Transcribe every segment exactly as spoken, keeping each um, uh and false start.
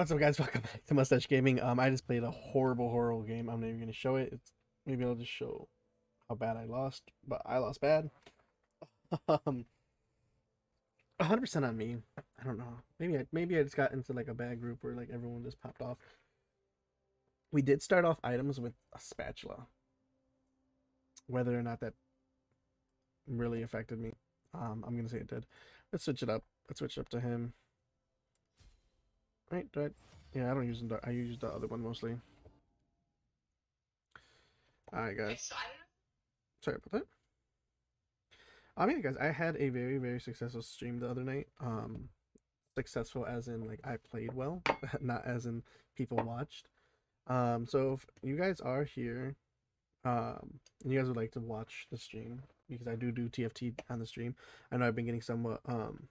What's up, guys? Welcome back to Mustache Gaming. Um, I just played a horrible, horrible game. I'm not even gonna show it. It's maybe I'll just show how bad I lost, but I lost bad. Um, one hundred percent on me. I don't know. Maybe I maybe I just got into like a bad group where like everyone just popped off. We did start off items with a spatula. Whether or not that really affected me, um, I'm gonna say it did. Let's switch it up. Let's switch it up to him. Right? Do I, yeah, I don't use the. I use the other one mostly. All right, guys. Sorry about that. I mean, guys, I had a very, very successful stream the other night. Um, successful as in like I played well, not as in people watched. Um, so if you guys are here, um, and you guys would like to watch the stream because I do do T F T on the stream. I know I've been getting somewhat um,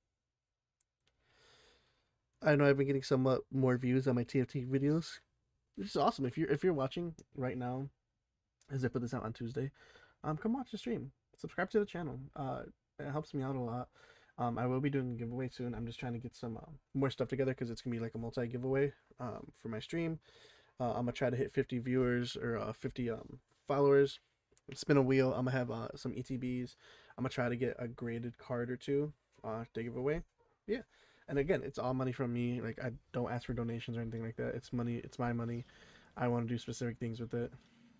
I know I've been getting somewhat more views on my T F T videos, which is awesome. If you're if you're watching right now, as I put this out on Tuesday, um, come watch the stream. Subscribe to the channel. Uh, it helps me out a lot. Um, I will be doing a giveaway soon. I'm just trying to get some uh, more stuff together because it's gonna be like a multi giveaway um, for my stream. Uh, I'm gonna try to hit fifty viewers or uh, fifty um, followers. Spin a wheel. I'm gonna have uh, some E T Bs. I'm gonna try to get a graded card or two uh, to give away. Yeah, and again, it's all money from me. Like I don't ask for donations or anything like that. It's money. It's my money. I want to do specific things with it.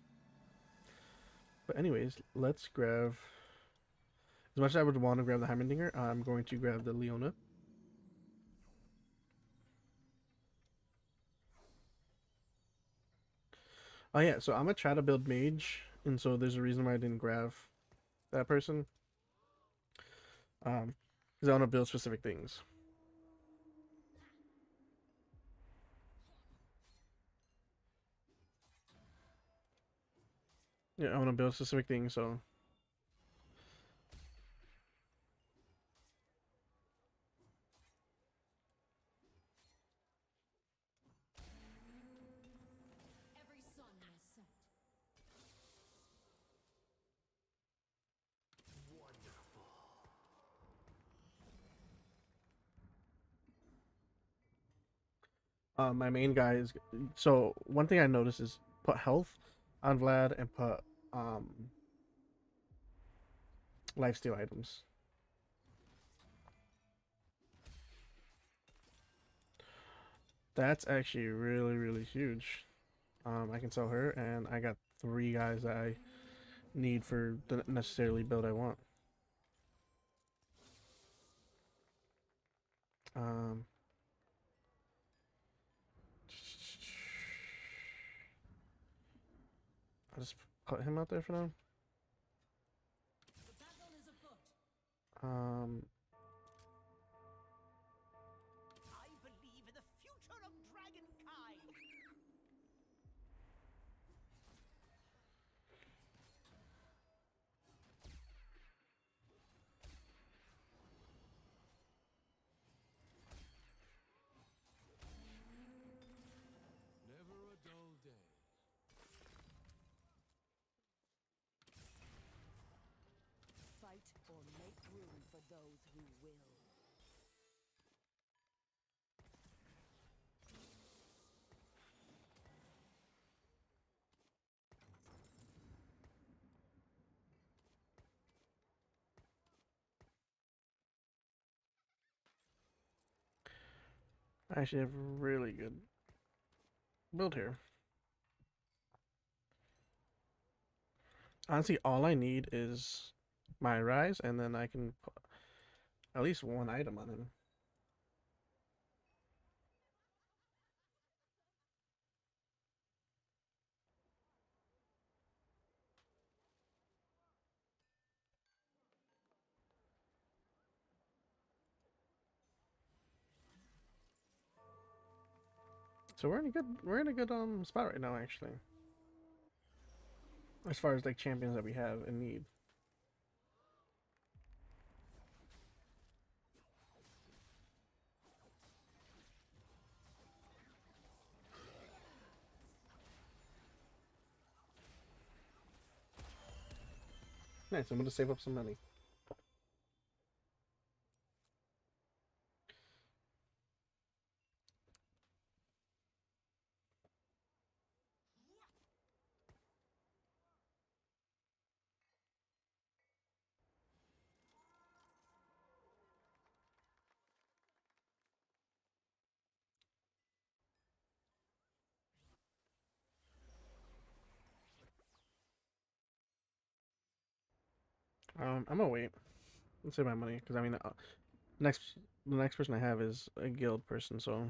But anyways, let's grab. As much as I would want to grab the Heimerdinger, I'm going to grab the Leona. Oh yeah, so I'm gonna try to build mage, and so there's a reason why I didn't grab that person. Um, because I want to build specific things. Yeah, I want to build specific things, so. Uh, my main guy is so one thing I noticed is put health on Vlad and put um lifesteal items. That's actually really really huge. Um, I can sell her, and I got three guys that I need for the necessarily build I want. Um, I'll just put him out there for now. Um, I believe in the future of dragonkind. Never a dull day. Fight or make room for those who will. I actually have really good build here. Honestly, all I need is my rise, and then I can put at least one item on him. So we're in a good we're in a good um spot right now, actually, as far as like champions that we have and need. Nice. I'm gonna save up some money. Um, I'm gonna wait and save my money because I mean, uh, next the next person I have is a guild person, so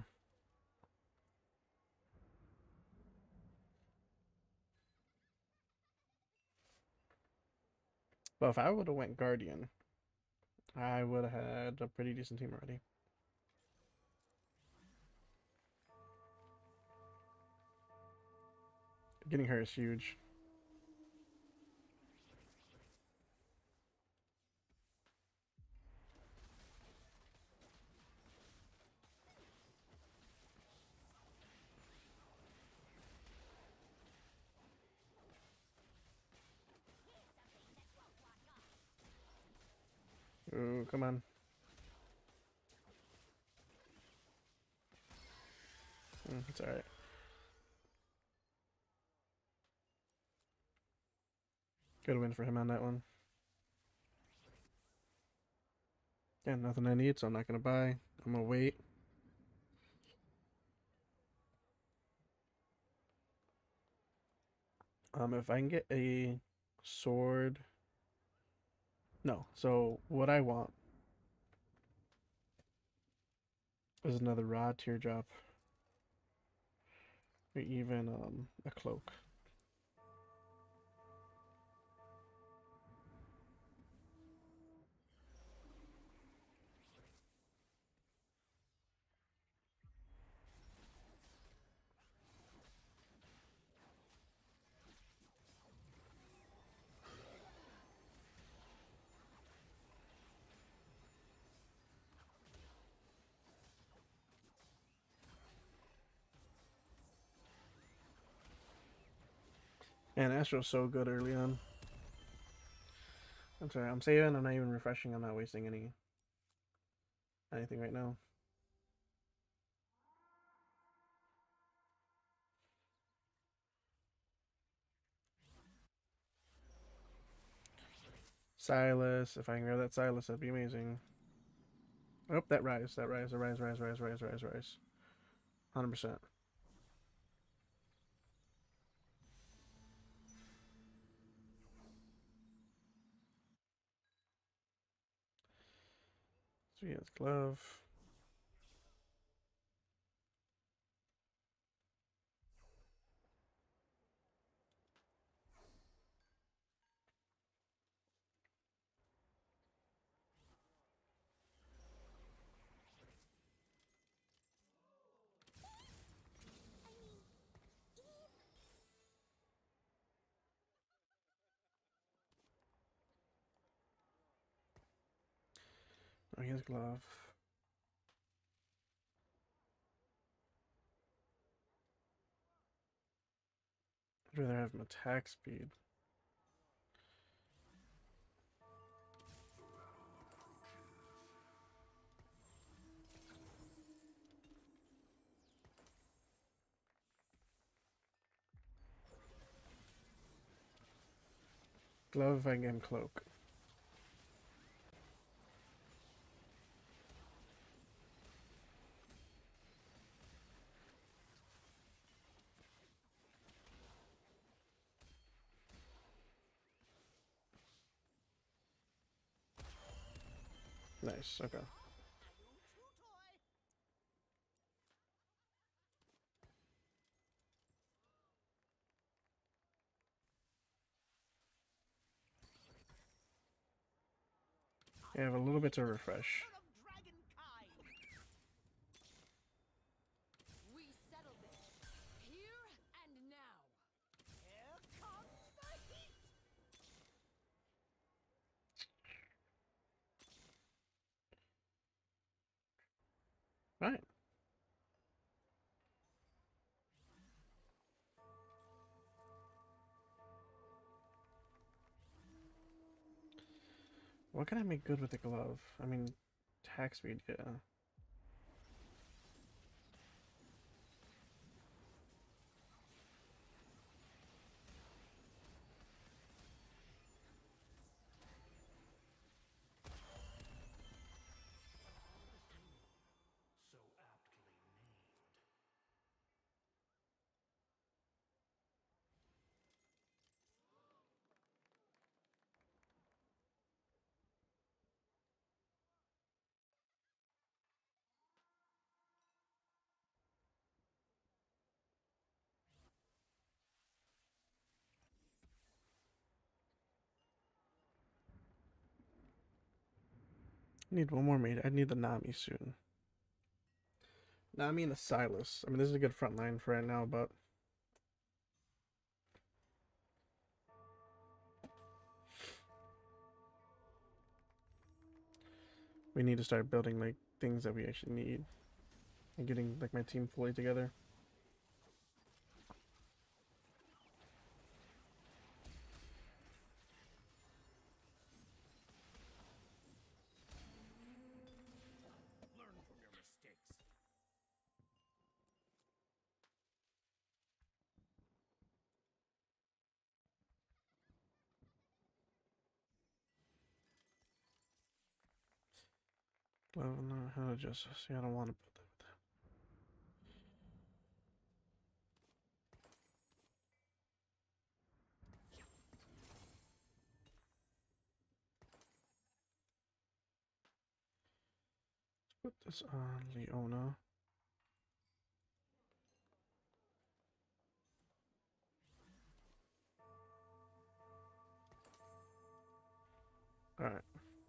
but if I would have went guardian, I would have had a pretty decent team already. Getting her is huge. Ooh, come on. Mm, it's alright. Good win for him on that one. Yeah, nothing I need, so I'm not gonna buy. I'm gonna wait. Um, if I can get a sword. No, so what I want is another raw teardrop. Or even um a cloak. And Astro's so good early on. I'm sorry, I'm saving, I'm not even refreshing, I'm not wasting any anything right now. Silas, if I can grab that Silas, that'd be amazing. Oh, that rise, that rise, that rise, rise, rise, rise, rise, rise. one hundred percent. So he has glove. Oh, he has glove. I'd rather have him attack speed. Glove if I can get him cloak. Nice, okay. I have a little bit to refresh. We settle this here and now. Here comes the heat! Right. What can I make good with the glove? I mean, attack speed, yeah. So aptly named. Need one more mate. I need the Nami soon. Nami and the Silas. I mean, this is a good front line for right now, but we need to start building like things that we actually need and getting like my team fully together. Learn from your mistakes. Well, no, how to adjust this? Yeah, I don't want to build that with that. Put this on Leona. All right.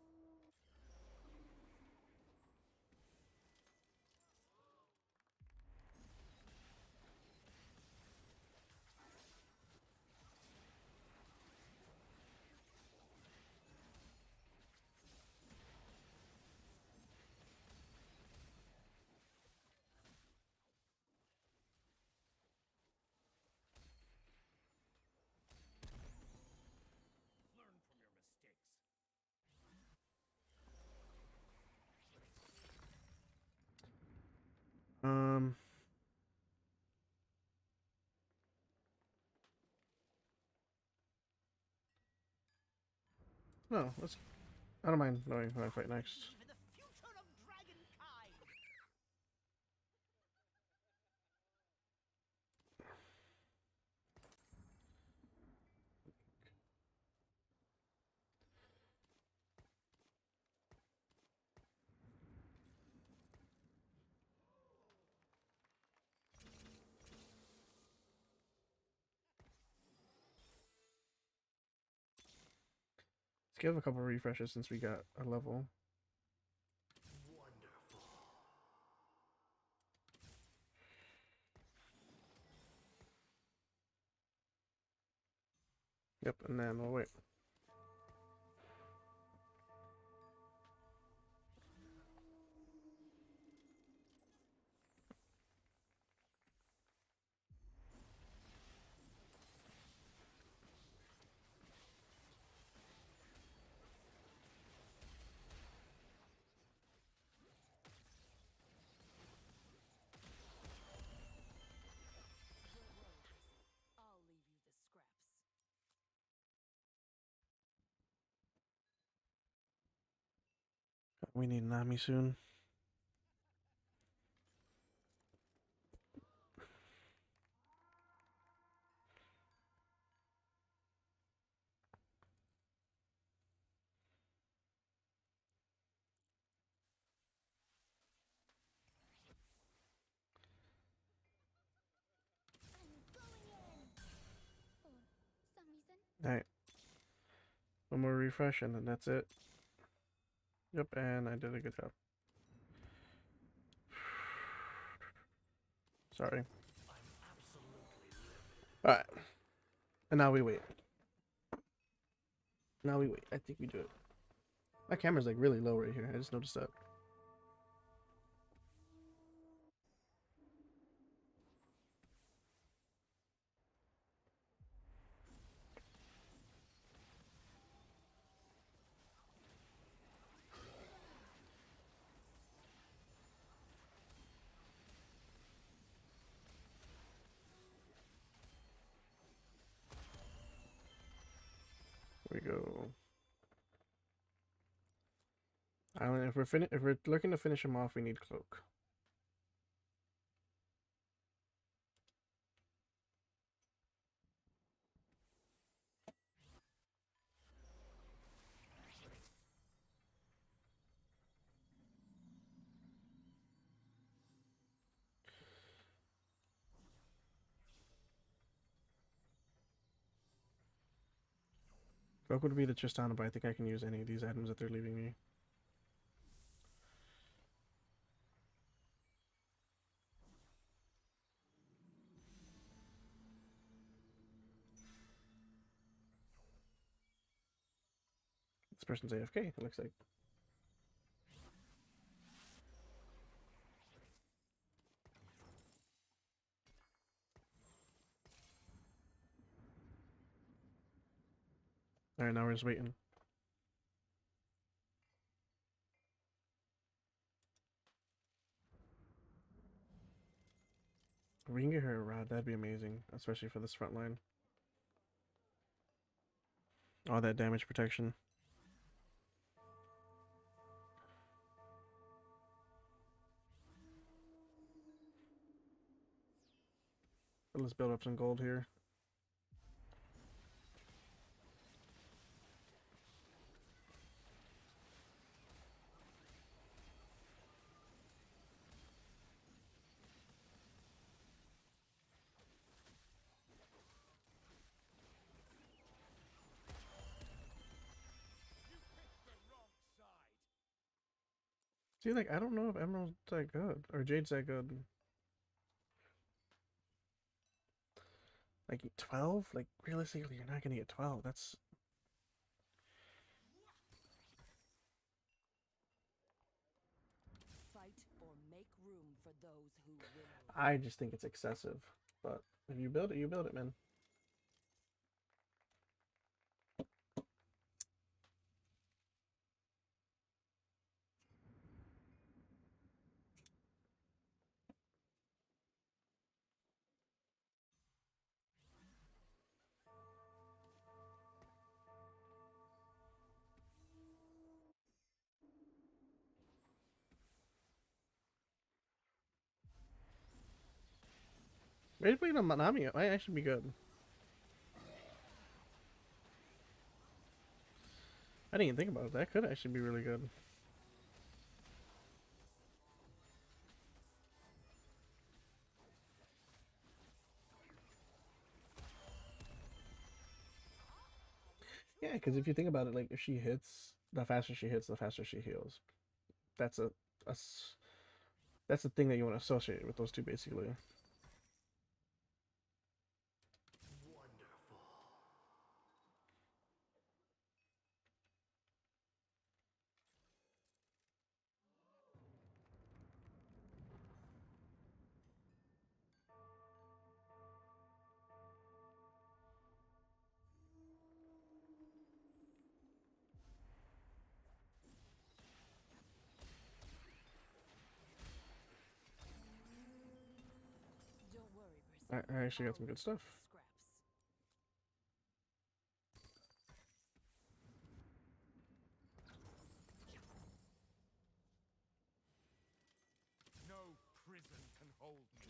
Learn from your mistakes. Um. No, let's. I don't mind knowing who I fight next. Believe in the future of dragonkind. Let's give a couple refreshes since we got a level. Yep, and then we'll wait. I'll leave you the scraps. We need Nami soon. Alright. One more refresh and then that's it. Yep, and I did a good job. Sorry. Alright. And now we wait. Now we wait. I think we do it. My camera's like really low right here. I just noticed that. Here we go. Island. If we're fin if we're looking to finish him off, we need cloak. Cloak would be the Tristana, but I think I can use any of these items that they're leaving me. This person's A F K, it looks like. Alright, now we're just waiting. If we can get her a rod, that'd be amazing, especially for this front line. All that damage protection. But let's build up some gold here. See, like, I don't know if Emerald's that good, or Jade's that good. Like, twelve? Like, realistically, you're not gonna get twelve. That's... Fight or make room for those who will. I just think it's excessive. But if you build it, you build it, man. Maybe playing a Manami might actually be good. I didn't even think about it. That could actually be really good. Yeah, because if you think about it, like, if she hits, the faster she hits, the faster she heals. That's a, a s- that's the thing that you want to associate with those two, basically. Don't worry, I, Persephone. I actually got some I'll good stuff. scraps. No prison can hold me.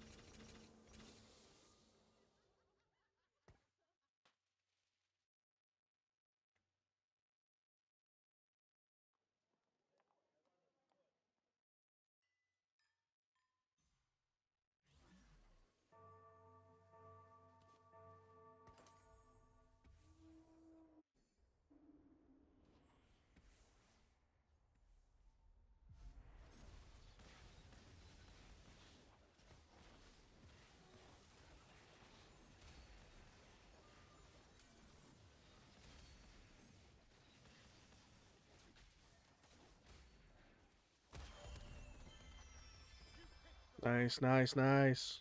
Nice, nice, nice.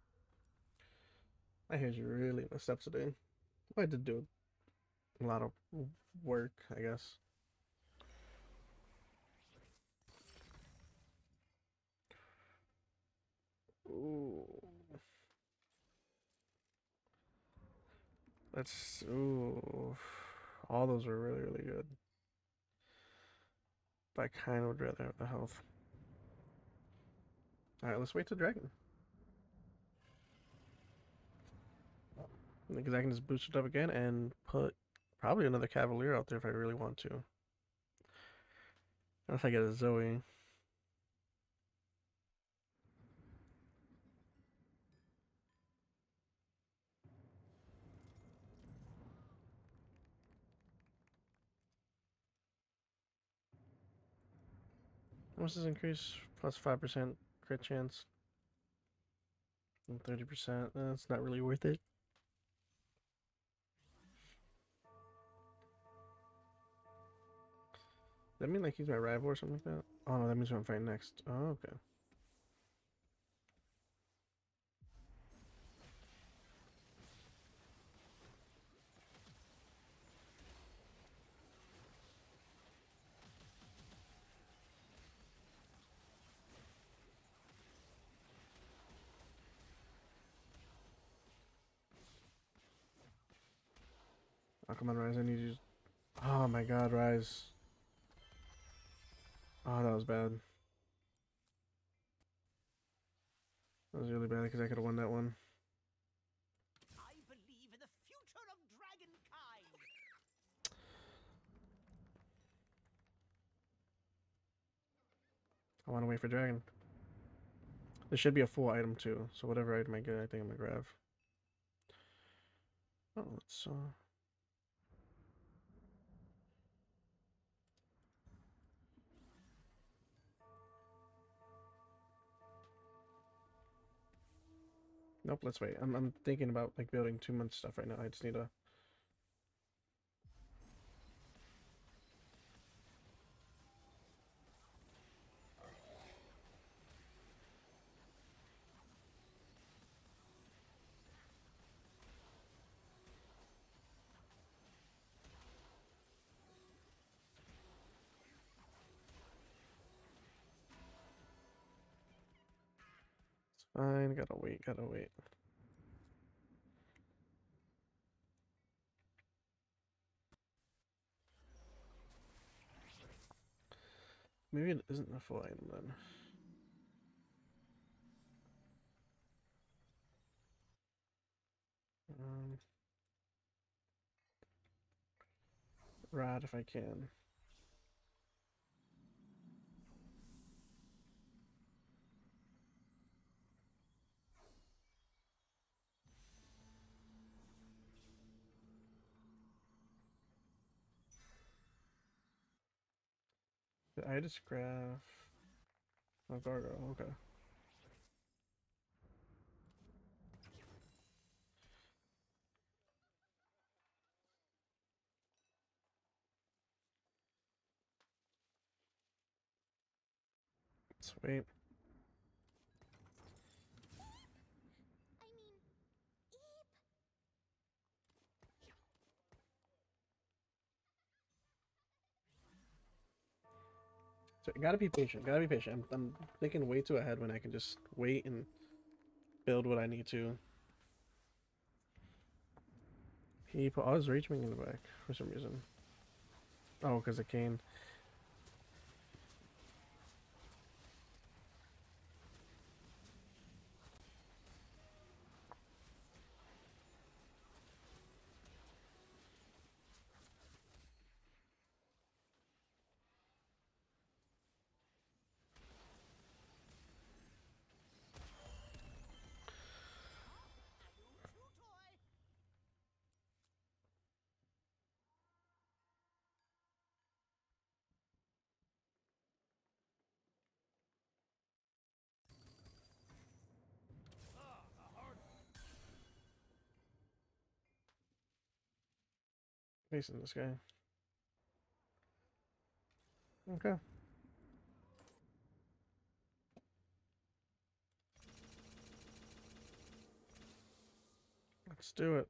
I heard you really messed up today. I did do a lot of work, I guess. Ooh. That's... Ooh. All those were really, really good. But I kind of would rather have the health. Alright, let's wait till Dragon. Because I can just boost it up again and put probably another Cavalier out there if I really want to. Or if I get a Zoe. How much does it increase? Plus five percent crit chance. And thirty percent. That's not really worth it. That mean like he's my rival or something like that? Oh no, that means who I'm fighting next. Oh, okay. Oh, come on, Rise. I need you. Oh my god, Rise. Oh, that was bad. That was really bad because I could have won that one. I believe in the future of dragonkind. I want to wait for Dragon. There should be a full item too, so whatever item I get, I think I'm gonna grab. Oh, let's uh. Nope, let's wait. I'm I'm thinking about like building two month stuff right now. I just need to. It's fine. Gotta wait. Gotta wait. Maybe it isn't a full item then. Um, Rod if I can. Did I just grab? Oh, Gargoyle. Okay. Let's wait. I mean, Eep. So gotta be patient. Gotta be patient. I'm, I'm thinking way too ahead when I can just wait and build what I need to. He put all his Rage Wing in the back for some reason. Oh, because of Kane. New toy. Facing this guy. Okay. Let's do it.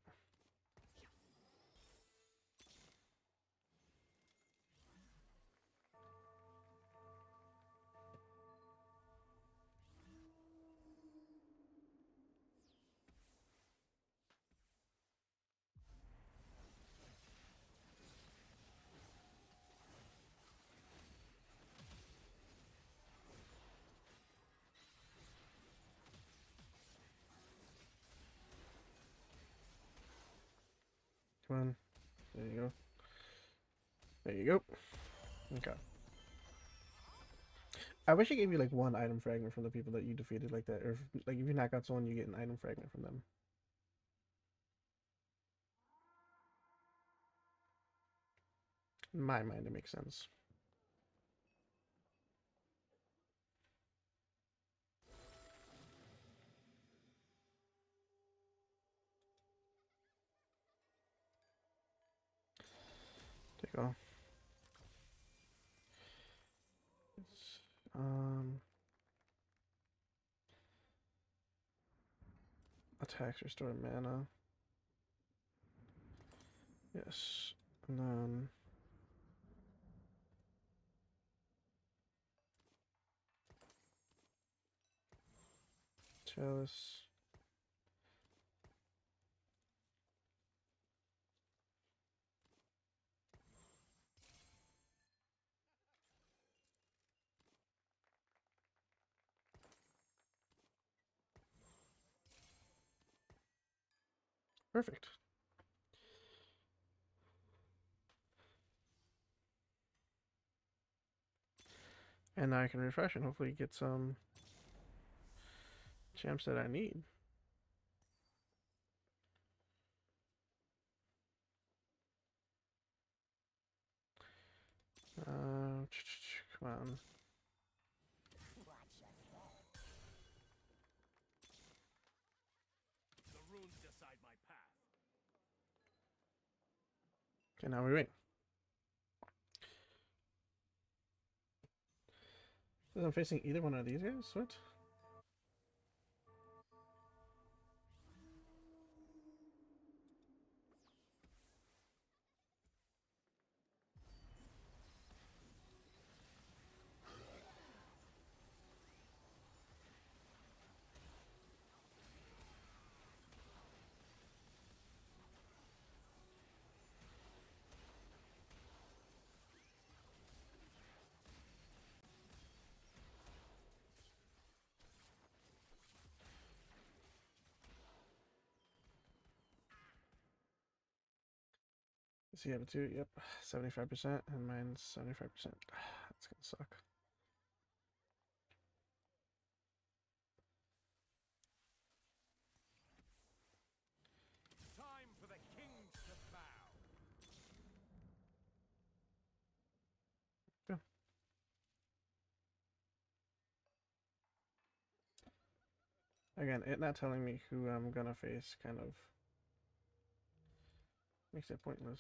Come on. There you go. There you go. Okay. I wish I gave you like one item fragment from the people that you defeated like that. Or if, like if you knock out someone, you get an item fragment from them. In my mind, it makes sense. Take off. Um, attacks restore mana. Yes, and then chalice. Perfect. And now I can refresh and hopefully get some champs that I need. Uh, come on. The runes decide my path. Okay, now we wait. So I'm facing either one of these guys? What? Does he have a two? Yep, seventy-five percent, and mine's seventy-five percent. That's gonna suck. Time for the kings to bow. Yeah. Again, it not telling me who I'm gonna face kind of makes it pointless.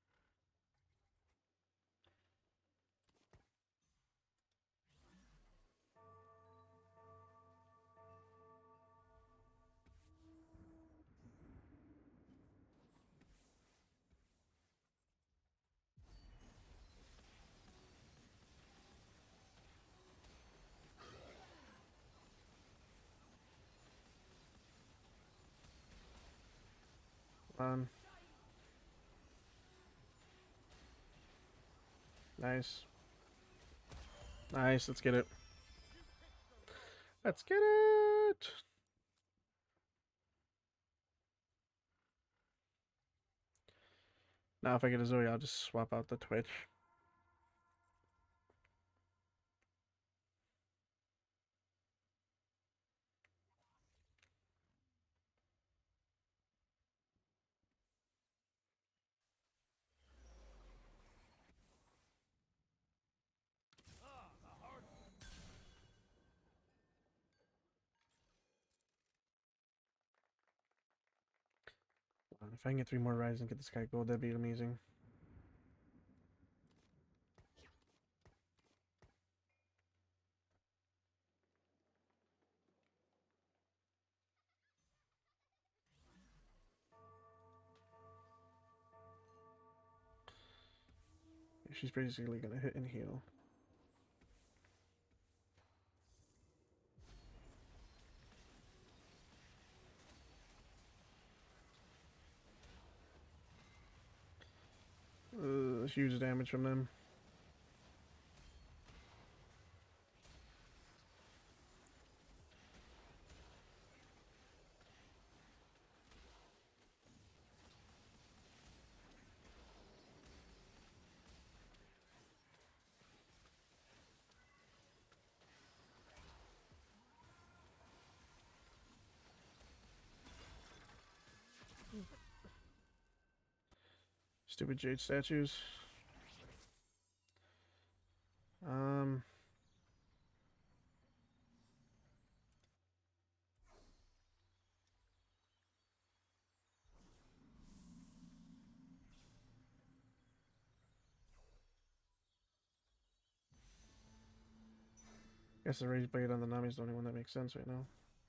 Run. Nice. Nice, let's get it. Let's get it! Now if I get a Zoe, I'll just swap out the Twitch. Ah, the hard. If I can get three more rides and get this guy gold, that'd be amazing. She's basically gonna hit and heal. Uh, huge damage from them. Stupid jade statues. Um, Guess the rage blade on the Nami is the only one that makes sense right now.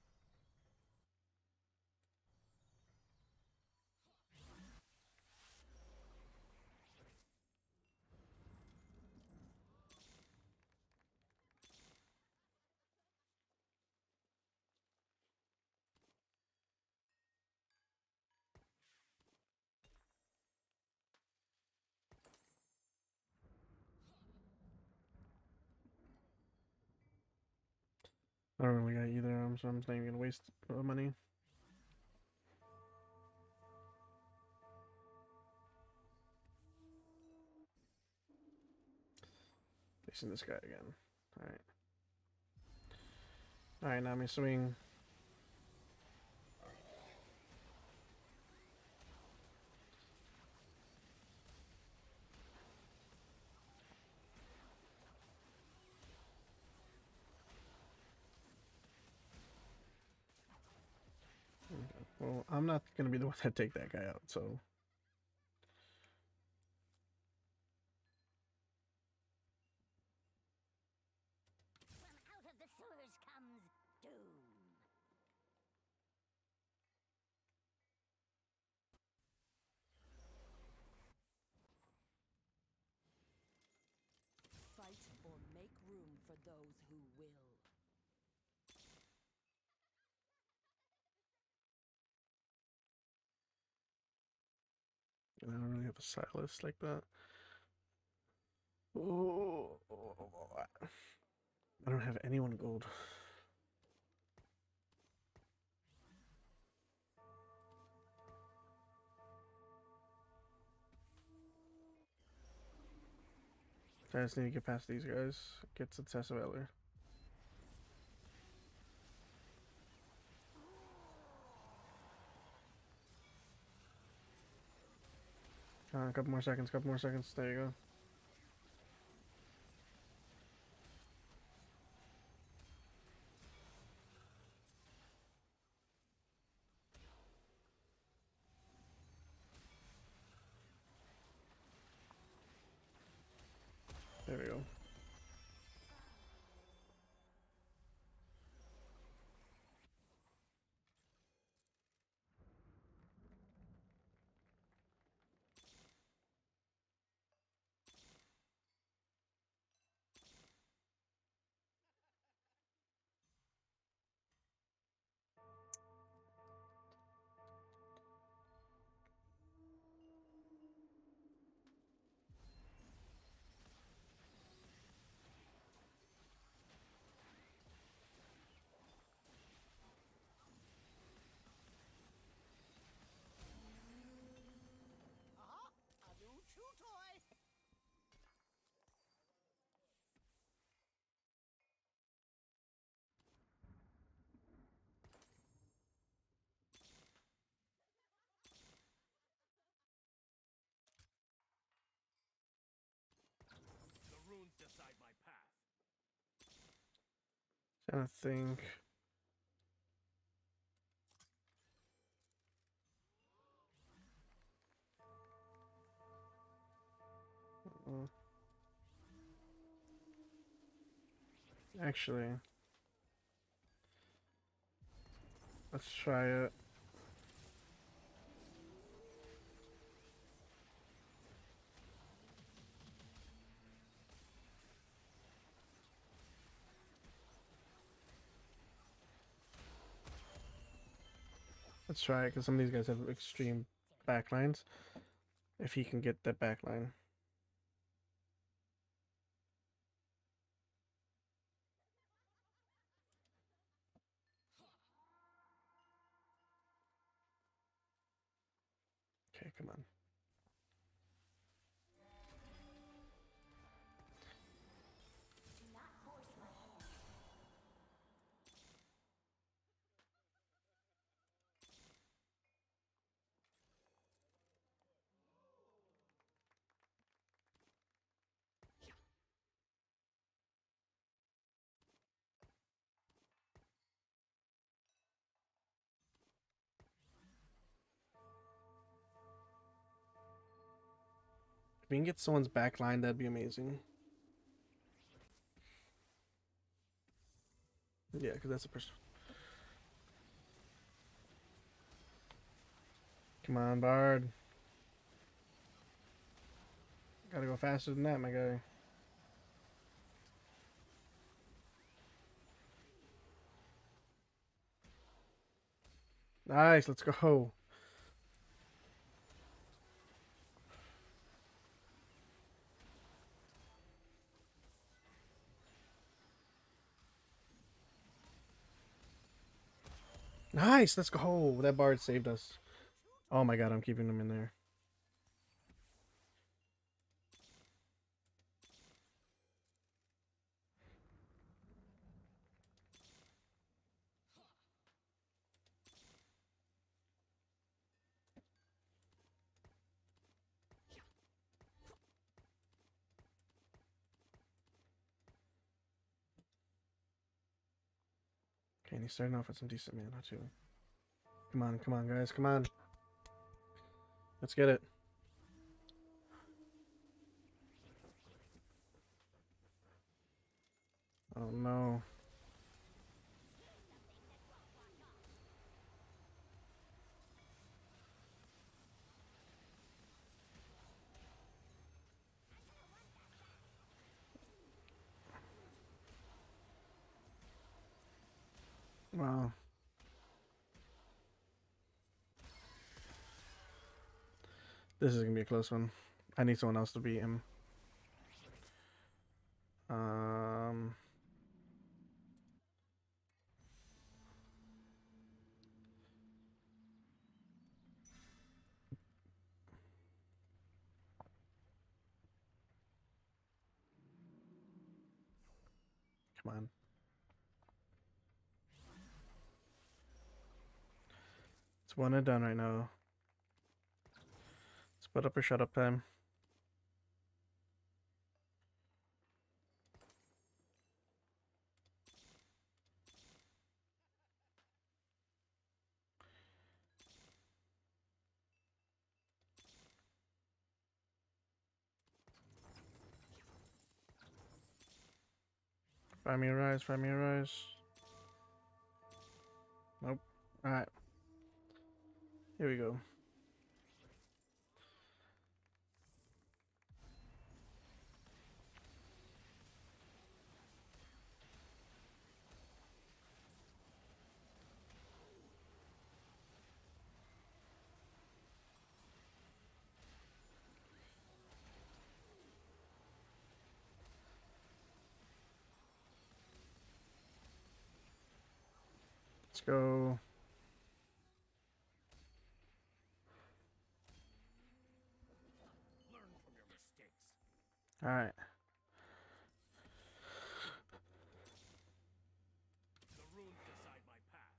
I don't really got either of them, so I'm just not even gonna waste uh, money. Facing this guy again. Alright. Alright, Nami swing. Well, I'm not gonna be the one that take that guy out, so. From out of the sewers comes doom. Fight or make room for those who will. I don't really have a Silas like that. Oh, I don't have anyone gold. I just need to get past these guys. Get to Tessa Valor. Uh, a couple more seconds, couple more seconds. There you go. There we go. Uh-huh. A new chew toy. The runes decide my path. Trying to think. Uh, Actually, let's try it. Let's try it because some of these guys have extreme backlines. If he can get that backline. Okay, come on. If we can get someone's backline, that'd be amazing. Yeah, because that's a person. Come on, Bard. Gotta go faster than that, my guy. Nice, let's go. Nice, let's go. That Bard saved us. Oh my god, I'm keeping him in there. Okay, and he's starting off with some decent mana too. Come on, come on, guys, come on. Let's get it. Oh no. Wow. This is gonna be a close one. I need someone else to beat him. Um. Come on. It's one and done right now. Let's put up or shut up time. Find me a rise, find me a rise. Nope. Alright. Here we go. Let's go. Learn from your mistakes. Alright. The runes decide my path.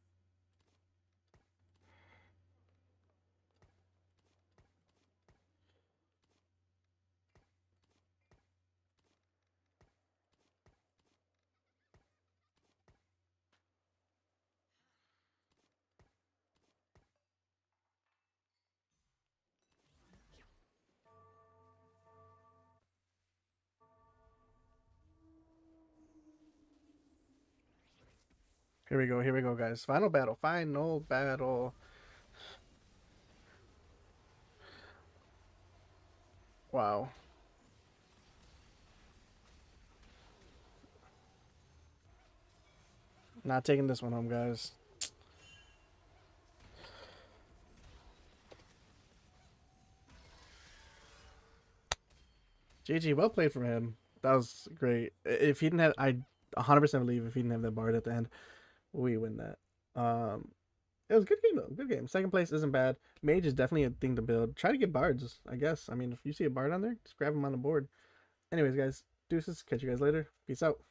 Here we go, here we go, guys. Final battle, final battle. Wow. Not taking this one home, guys. G G, well played from him. That was great. If he didn't have, I one hundred percent believe if he didn't have that Bard at the end, we win that. Um, it was a good game though. Good game. Second place isn't bad. Mage is definitely a thing to build. Try to get Bards, I guess. I mean, if you see a Bard on there, just grab him on the board. Anyways, guys, deuces. Catch you guys later. Peace out.